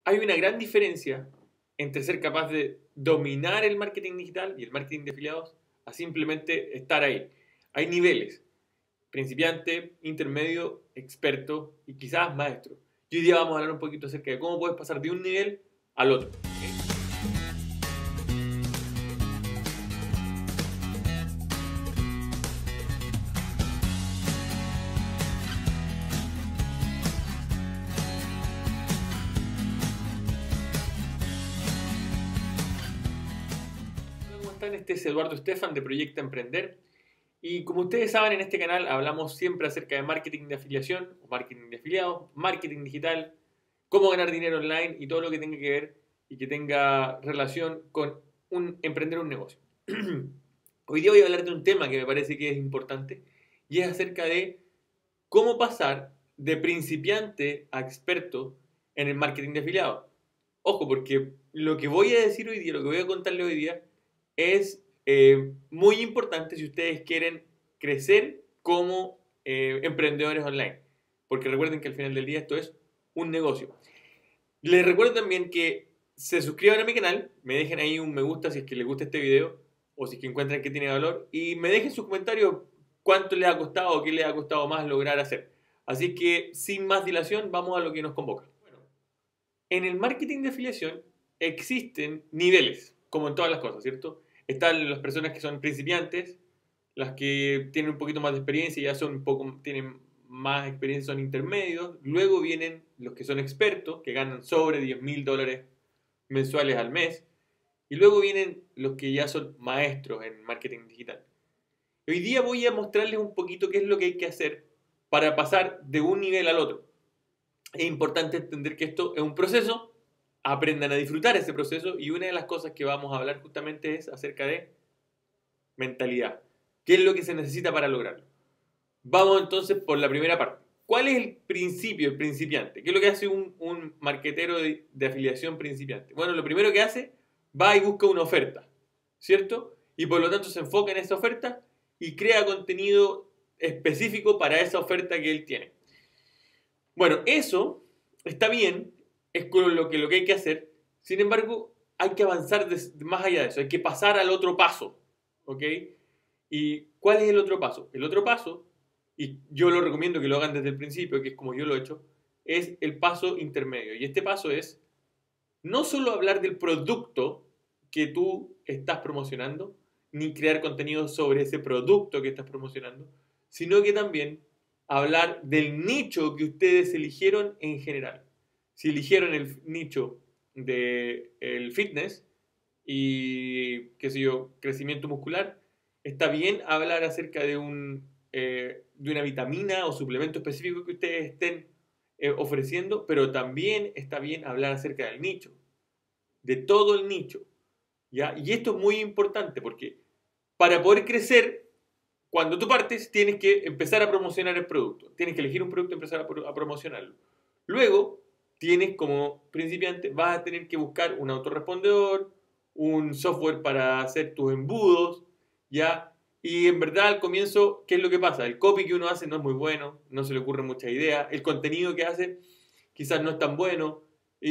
hay una gran diferencia entre ser capaz de dominar el marketing digital y el marketing de afiliados a simplemente estar ahí. Hay niveles: principiante, intermedio, experto y quizás maestro. Y hoy día vamos a hablar un poquito acerca de cómo puedes pasar de un nivel al otro. ¿Cómo están? Este es Eduardo Estefan de Proyecta Emprender. Y como ustedes saben, en este canal hablamos siempre acerca de marketing de afiliación, o marketing de afiliados, marketing digital, cómo ganar dinero online y todo lo que tenga que ver y que tenga relación con emprender un negocio. Hoy día voy a hablar de un tema que me parece que es importante y es acerca de cómo pasar de principiante a experto en el marketing de afiliados. Ojo, porque lo que voy a decir hoy día, lo que voy a contarle hoy día es muy importante si ustedes quieren crecer como emprendedores online. Porque recuerden que al final del día esto es un negocio. Les recuerdo también que se suscriban a mi canal, me dejen ahí un me gusta si es que les gusta este video o si es que encuentran que tiene valor y me dejen sus comentarios cuánto les ha costado o qué les ha costado más lograr hacer. Así que sin más dilación vamos a lo que nos convoca. Bueno, en el marketing de afiliación existen niveles, como en todas las cosas, ¿cierto? Están las personas que son principiantes, las que tienen un poquito más de experiencia, ya son un poco, tienen más experiencia, son intermedios. Luego vienen los que son expertos, que ganan sobre $10.000 mensuales al mes. Y luego vienen los que ya son maestros en marketing digital. Hoy día voy a mostrarles un poquito qué es lo que hay que hacer para pasar de un nivel al otro. Es importante entender que esto es un proceso. Aprendan a disfrutar ese proceso y una de las cosas que vamos a hablar justamente es acerca de mentalidad. ¿Qué es lo que se necesita para lograrlo? Vamos entonces por la primera parte. ¿Cuál es el principio, el principiante? ¿Qué es lo que hace un marketero de afiliación principiante? Bueno, lo primero que hace, va y busca una oferta, ¿cierto? Y por lo tanto se enfoca en esa oferta y crea contenido específico para esa oferta que él tiene. Bueno, eso está bien, es lo que hay que hacer. Sin embargo, hay que avanzar más allá de eso, hay que pasar al otro paso, ¿ok? ¿Y cuál es el otro paso? El otro paso, y yo lo recomiendo que lo hagan desde el principio, que es como yo lo he hecho, es el paso intermedio. Y este paso es no solo hablar del producto que tú estás promocionando, ni crear contenido sobre ese producto que estás promocionando, sino que también hablar del nicho que ustedes eligieron en general. Si eligieron el nicho del fitness y, qué sé yo, crecimiento muscular, está bien hablar acerca de una vitamina o suplemento específico que ustedes estén ofreciendo, pero también está bien hablar acerca del nicho, de todo el nicho, ¿ya? Y esto es muy importante porque para poder crecer, cuando tú partes, tienes que empezar a promocionar el producto. Tienes que elegir un producto y empezar a promocionarlo. Luego, tienes como principiante, vas a tener que buscar un autorrespondedor, un software para hacer tus embudos, ¿ya? Y en verdad al comienzo, ¿qué es lo que pasa? El copy que uno hace no es muy bueno, no se le ocurren muchas ideas, el contenido que hace quizás no es tan bueno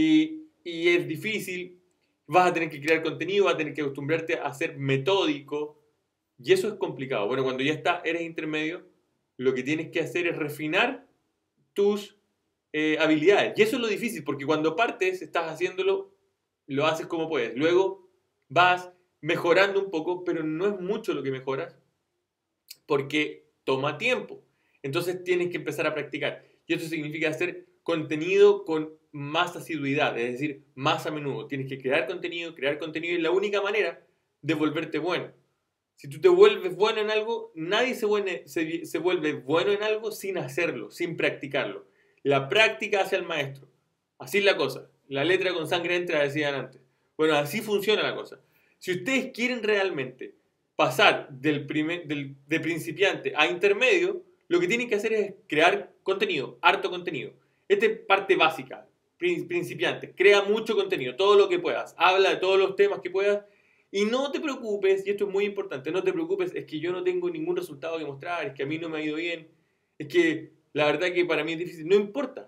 y es difícil, vas a tener que crear contenido, vas a tener que acostumbrarte a ser metódico y eso es complicado. Bueno, cuando ya eres intermedio, lo que tienes que hacer es refinar tus habilidades. Y eso es lo difícil, porque cuando partes, estás haciéndolo, lo haces como puedes. Luego vas mejorando un poco, pero no es mucho lo que mejoras, porque toma tiempo. Entonces tienes que empezar a practicar. Y eso significa hacer contenido con más asiduidad, es decir, más a menudo. Tienes que crear contenido y la única manera de volverte bueno. Si tú te vuelves bueno en algo, nadie se vuelve bueno en algo sin hacerlo, sin practicarlo. La práctica hace al maestro. Así es la cosa. La letra con sangre entra, decían antes. Bueno, así funciona la cosa. Si ustedes quieren realmente pasar de principiante a intermedio, lo que tienen que hacer es crear contenido, harto contenido. Esta es parte básica. Principiante, crea mucho contenido, todo lo que puedas. Habla de todos los temas que puedas. Y no te preocupes, y esto es muy importante, no te preocupes, es que yo no tengo ningún resultado que mostrar, es que a mí no me ha ido bien, es que la verdad que para mí es difícil, no importa.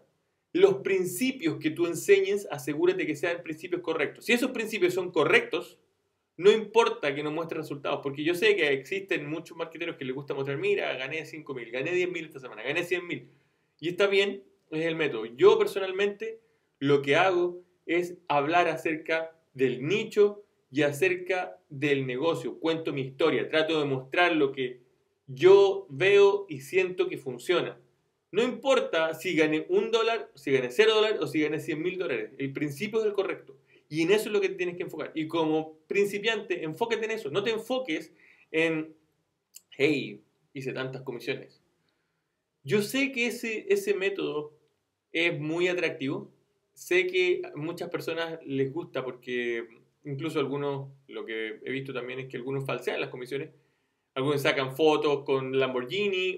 los principios que tú enseñes, asegúrate que sean principios correctos. Si esos principios son correctos, no importa que no muestre resultados, porque yo sé que existen muchos marketeros que les gusta mostrar, mira, gané 5.000, gané 10.000 esta semana, gané 100.000. Y está bien, es el método. Yo personalmente lo que hago es hablar acerca del nicho y acerca del negocio. Cuento mi historia, trato de mostrar lo que yo veo y siento que funciona. No importa si gané $1, si gané $0 o si gané $100.000. El principio es el correcto. Y en eso es lo que te tienes que enfocar. Y como principiante, enfócate en eso. No te enfoques en, hey, hice tantas comisiones. Yo sé que ese método es muy atractivo. Sé que a muchas personas les gusta porque incluso algunos, lo que he visto también es que algunos falsean las comisiones. Algunos sacan fotos con Lamborghini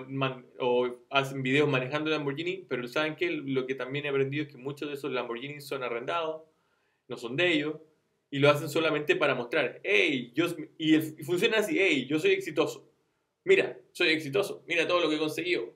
o hacen videos manejando Lamborghini, pero ¿saben qué? Lo que también he aprendido es que muchos de esos Lamborghinis son arrendados, no son de ellos, y lo hacen solamente para mostrar, hey, y funciona así, hey, yo soy exitoso. Mira, soy exitoso, mira todo lo que he conseguido.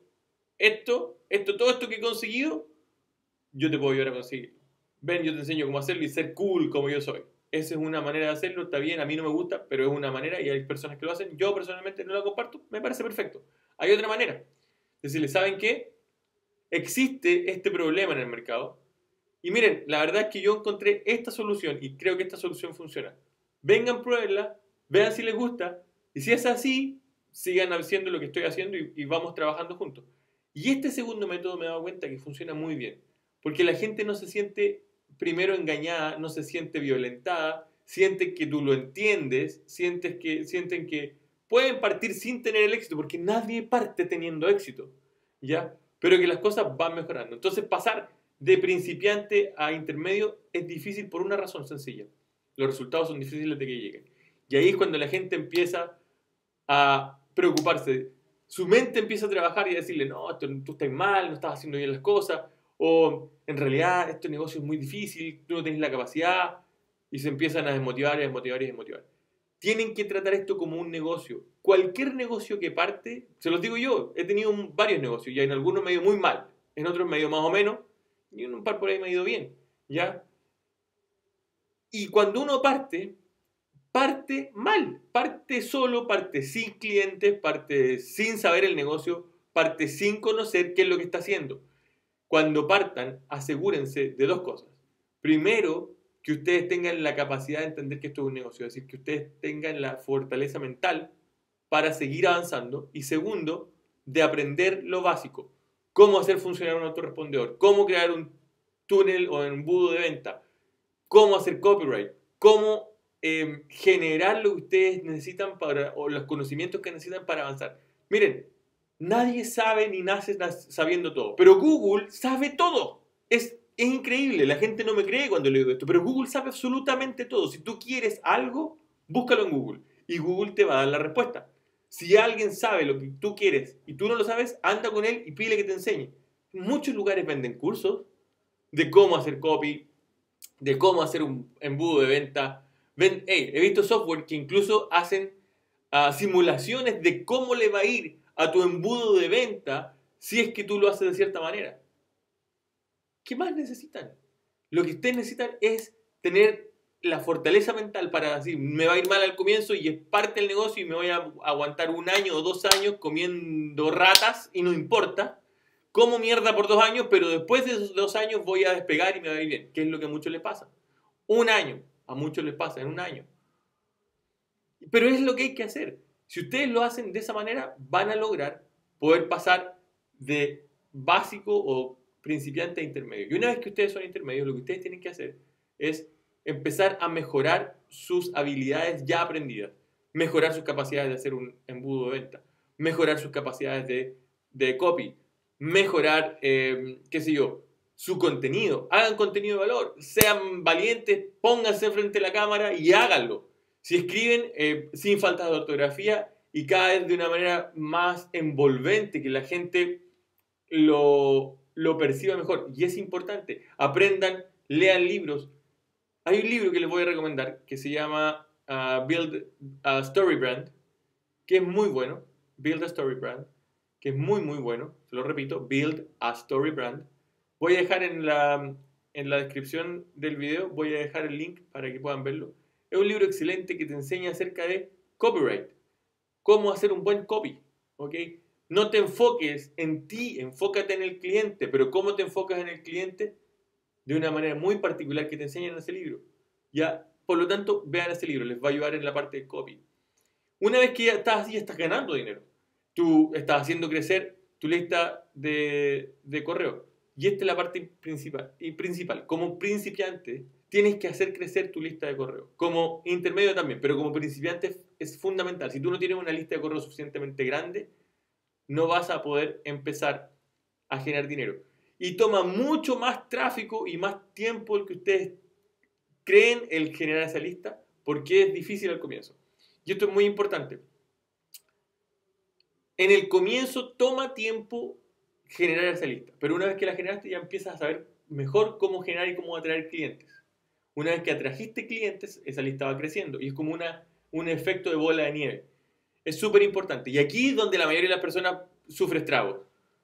Todo esto que he conseguido, yo te puedo ayudar a conseguir. Ven, yo te enseño cómo hacerlo y ser cool como yo soy. Esa es una manera de hacerlo, está bien, a mí no me gusta, pero es una manera y hay personas que lo hacen. Yo personalmente no la comparto, me parece perfecto. Hay otra manera. Decirle, ¿saben qué? Existe este problema en el mercado. Y miren, la verdad es que yo encontré esta solución y creo que esta solución funciona. Vengan, pruébenla, vean si les gusta. Y si es así, sigan haciendo lo que estoy haciendo y vamos trabajando juntos. Y este segundo método me he dado cuenta que funciona muy bien. Porque la gente no se siente primero engañada, no se siente violentada, sienten que tú lo entiendes, sienten que pueden partir sin tener el éxito, porque nadie parte teniendo éxito, ¿ya? Pero que las cosas van mejorando. Entonces pasar de principiante a intermedio es difícil por una razón sencilla. Los resultados son difíciles de que lleguen. Y ahí es cuando la gente empieza a preocuparse. Su mente empieza a trabajar y a decirle, no, tú estás mal, no estás haciendo bien las cosas, o en realidad este negocio es muy difícil, tú no tienes la capacidad, y se empiezan a desmotivar y a desmotivar y a desmotivar. Tienen que tratar esto como un negocio. Cualquier negocio que parte, se los digo yo, he tenido varios negocios, y en algunos me ha ido muy mal, en otros me ha ido más o menos, y en un par por ahí me ha ido bien, ¿ya? Y cuando uno parte mal, parte solo, parte sin clientes, parte sin saber el negocio, parte sin conocer qué es lo que está haciendo. Cuando partan, asegúrense de dos cosas. Primero, que ustedes tengan la capacidad de entender que esto es un negocio, es decir, que ustedes tengan la fortaleza mental para seguir avanzando. Y segundo, de aprender lo básico, cómo hacer funcionar un autorrespondedor, cómo crear un túnel o embudo de venta, cómo hacer copyright, cómo generar lo que ustedes necesitan o los conocimientos que necesitan para avanzar. Miren, nadie sabe ni nace sabiendo todo, pero Google sabe todo. Es increíble, la gente no me cree cuando le digo esto, pero Google sabe absolutamente todo. Si tú quieres algo, búscalo en Google y Google te va a dar la respuesta. Si alguien sabe lo que tú quieres y tú no lo sabes, anda con él y pídele que te enseñe. Muchos lugares venden cursos de cómo hacer copy, de cómo hacer un embudo de venta. He visto software que incluso hacen simulaciones de cómo le va a ir a tu embudo de venta si es que tú lo haces de cierta manera. ¿Qué más necesitan? Lo que ustedes necesitan es tener la fortaleza mental para decir, me va a ir mal al comienzo y es parte del negocio y me voy a aguantar 1 año o 2 años comiendo ratas y no importa. Como mierda por 2 años, pero después de esos 2 años voy a despegar y me va a ir bien. ¿Qué es lo que a muchos les pasa? 1 año. A muchos les pasa en 1 año. Pero es lo que hay que hacer. Si ustedes lo hacen de esa manera, van a lograr poder pasar de básico o principiante a intermedio. Y una vez que ustedes son intermedios, lo que ustedes tienen que hacer es empezar a mejorar sus habilidades ya aprendidas, mejorar sus capacidades de hacer un embudo de venta, mejorar sus capacidades de copy, mejorar, qué sé yo, su contenido. Hagan contenido de valor, sean valientes, pónganse frente a la cámara y háganlo. Si escriben sin falta de ortografía y cada vez de una manera más envolvente, que la gente lo perciba mejor. Y es importante, aprendan, lean libros. Hay un libro que les voy a recomendar que se llama Build a Story Brand, que es muy bueno. Build a Story Brand, que es muy, muy bueno. Se lo repito, Build a Story Brand. Voy a dejar en la descripción del video, voy a dejar el link para que puedan verlo. Es un libro excelente que te enseña acerca de copyright, cómo hacer un buen copy, ¿ok? No te enfoques en ti, enfócate en el cliente, pero ¿cómo te enfocas en el cliente? De una manera muy particular que te enseñan en ese libro. Ya, por lo tanto, vean ese libro, les va a ayudar en la parte de copy. Una vez que ya estás así, estás ganando dinero. Tú estás haciendo crecer tu lista de correo. Y esta es la parte principal. Como principiante, tienes que hacer crecer tu lista de correo. Como intermedio también, pero como principiante es fundamental. Si tú no tienes una lista de correo suficientemente grande, no vas a poder empezar a generar dinero. Y toma mucho más tráfico y más tiempo el que ustedes creen el generar esa lista, porque es difícil al comienzo. Y esto es muy importante. En el comienzo toma tiempo generar esa lista, pero una vez que la generaste ya empiezas a saber mejor cómo generar y cómo atraer clientes. Una vez que atrajiste clientes, esa lista va creciendo y es como un efecto de bola de nieve. Es súper importante. Y aquí es donde la mayoría de las personas sufre estragos.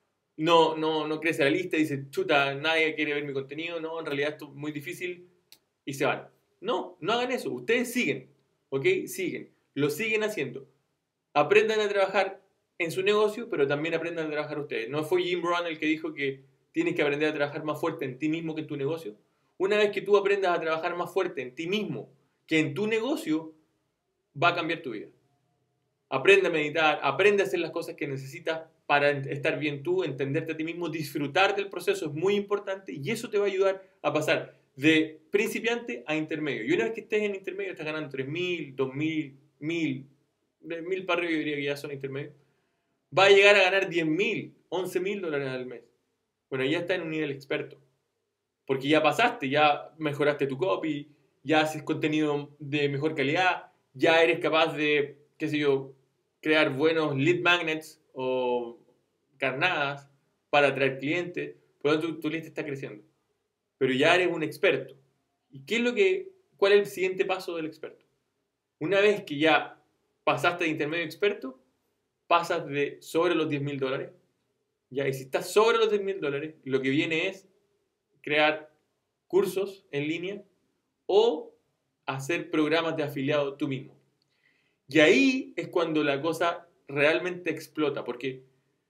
No crece la lista, dice, chuta, nadie quiere ver mi contenido, no, en realidad esto es muy difícil y se van. No hagan eso. Ustedes siguen, ¿ok? Siguen. Lo siguen haciendo. Aprendan a trabajar en su negocio, pero también aprendan a trabajar ustedes. ¿No fue Jim Rohn el que dijo que tienes que aprender a trabajar más fuerte en ti mismo que en tu negocio? Una vez que tú aprendas a trabajar más fuerte en ti mismo que en tu negocio, va a cambiar tu vida. Aprende a meditar, aprende a hacer las cosas que necesitas para estar bien tú, entenderte a ti mismo, disfrutar del proceso es muy importante y eso te va a ayudar a pasar de principiante a intermedio. Y una vez que estés en intermedio, estás ganando 3.000, 2.000, 1.000, de 1.000 para arriba yo diría que ya son intermedios. Va a llegar a ganar 10.000, 11.000 dólares al mes. Bueno, ya está en un nivel experto. Porque ya pasaste, ya mejoraste tu copy, ya haces contenido de mejor calidad, ya eres capaz de, qué sé yo, crear buenos lead magnets o carnadas para atraer clientes. Por lo tanto, tu lista está creciendo. Pero ya eres un experto. ¿Y cuál es el siguiente paso del experto? Una vez que ya pasaste de intermedio a experto, pasas de sobre los 10.000 dólares. Ya, y si estás sobre los 10.000 dólares, lo que viene es crear cursos en línea o hacer programas de afiliado tú mismo. Y ahí es cuando la cosa realmente explota, porque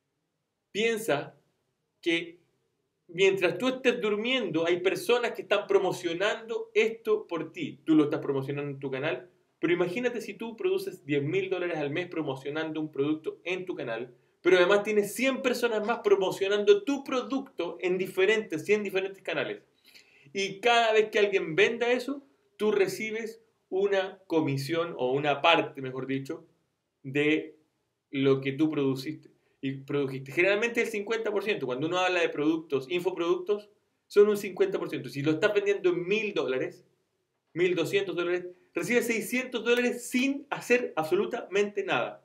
piensa que mientras tú estés durmiendo hay personas que están promocionando esto por ti. Tú lo estás promocionando en tu canal, pero imagínate si tú produces 10.000 dólares al mes promocionando un producto en tu canal, pero además tienes 100 personas más promocionando tu producto en 100 diferentes canales. Y cada vez que alguien venda eso, tú recibes una comisión o una parte, mejor dicho, de lo que tú produjiste. Generalmente el 50%. Cuando uno habla de productos, infoproductos, son un 50%. Si lo estás vendiendo en 1.000 dólares, 1.200 dólares, recibes 600 dólares sin hacer absolutamente nada.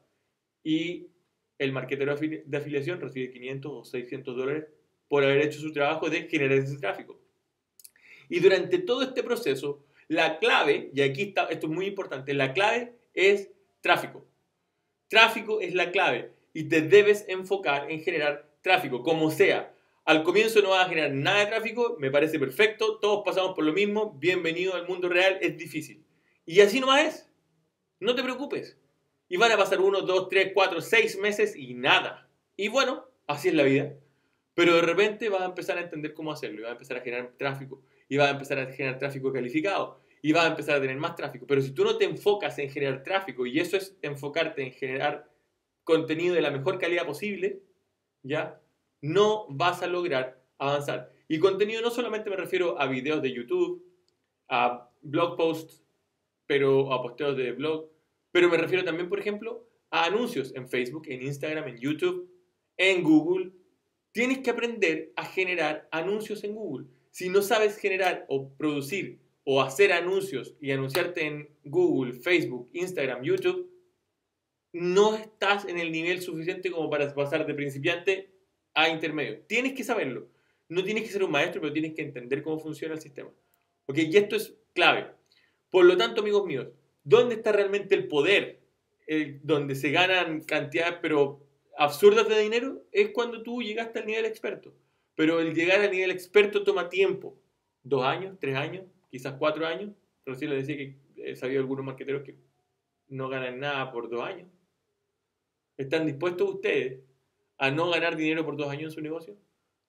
Y el marketero de afiliación recibe 500 o 600 dólares por haber hecho su trabajo de generar ese tráfico. Y durante todo este proceso, la clave, y aquí está, esto es muy importante, la clave es tráfico. Tráfico es la clave y te debes enfocar en generar tráfico, como sea. Al comienzo no vas a generar nada de tráfico, me parece perfecto, todos pasamos por lo mismo, bienvenido al mundo real, es difícil. Y así nomás es, no te preocupes. Y van a pasar 1, 2, 3, 4, 6 meses y nada. Y bueno, así es la vida. Pero de repente vas a empezar a entender cómo hacerlo y vas a empezar a generar tráfico y vas a empezar a generar tráfico calificado y vas a empezar a tener más tráfico. Pero si tú no te enfocas en generar tráfico, y eso es enfocarte en generar contenido de la mejor calidad posible, ¿ya? No vas a lograr avanzar. Y contenido no solamente me refiero a videos de YouTube, a blog posts, pero a posteos de blog, pero me refiero también, por ejemplo, a anuncios en Facebook, en Instagram, en YouTube, en Google. Tienes que aprender a generar anuncios en Google. Si no sabes generar o producir o hacer anuncios y anunciarte en Google, Facebook, Instagram, YouTube, no estás en el nivel suficiente como para pasar de principiante a intermedio. Tienes que saberlo. No tienes que ser un maestro, pero tienes que entender cómo funciona el sistema. ¿Ok? Y esto es clave. Por lo tanto, amigos míos, ¿dónde está realmente el poder? Donde se ganan cantidades, pero absurdas de dinero, es cuando tú llegaste al nivel experto. Pero el llegar al nivel experto toma tiempo. 2 años, 3 años, quizás 4 años. Recién les decía que he sabido algunos marqueteros que no ganan nada por 2 años. ¿Están dispuestos ustedes a no ganar dinero por 2 años en su negocio?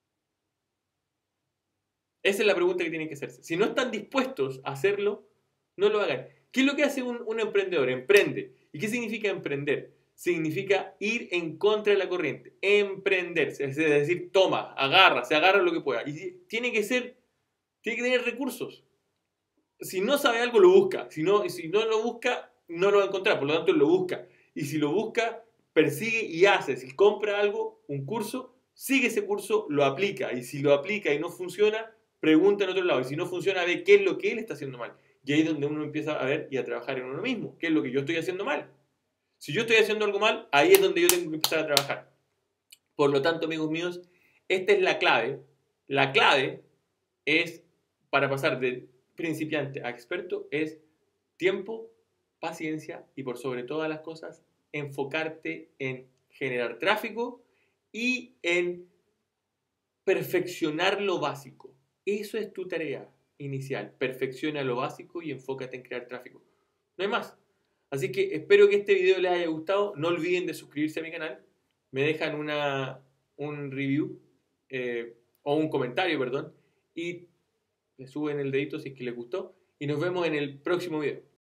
Esa es la pregunta que tienen que hacerse. Si no están dispuestos a hacerlo, no lo hagan. ¿Qué es lo que hace un emprendedor? Emprende. ¿Y qué significa emprender? Significa ir en contra de la corriente. Emprender. Es decir, toma, agarra, se agarra lo que pueda. Y tiene que tener recursos. Si no sabe algo, lo busca. Si no lo busca, no lo va a encontrar. Por lo tanto, lo busca. Y si lo busca, persigue y hace. Si compra algo, un curso, sigue ese curso, lo aplica. Y si lo aplica y no funciona, pregunta en otro lado. Y si no funciona, ve qué es lo que él está haciendo mal. Y ahí es donde uno empieza a ver y a trabajar en uno mismo. ¿Qué es lo que yo estoy haciendo mal? Si yo estoy haciendo algo mal, ahí es donde yo tengo que empezar a trabajar. Por lo tanto, amigos míos, esta es la clave. La clave es, para pasar de principiante a experto, es tiempo, paciencia y por sobre todas las cosas, enfocarte en generar tráfico y en perfeccionar lo básico. Eso es tu tarea inicial. Perfecciona lo básico y enfócate en crear tráfico. No hay más. Así que espero que este video les haya gustado. No olviden de suscribirse a mi canal. Me dejan un review o un comentario, perdón. Y le suben el dedito si es que les gustó. Y nos vemos en el próximo video.